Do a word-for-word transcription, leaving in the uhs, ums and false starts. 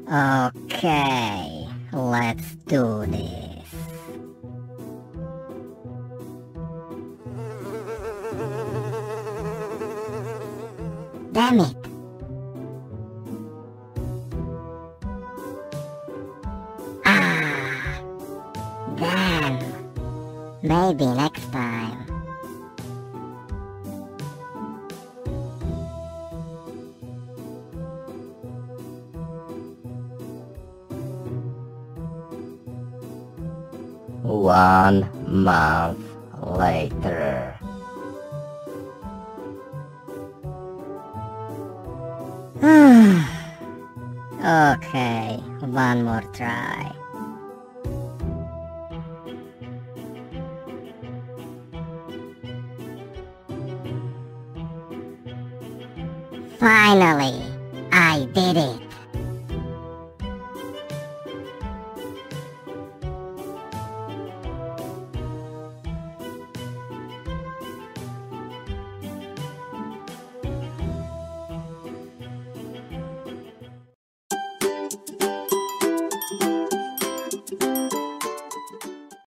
Okay, let's do this. Damn it! Ah, damn. Maybe next time. One month later. Okay, one more try. Finally, I did it.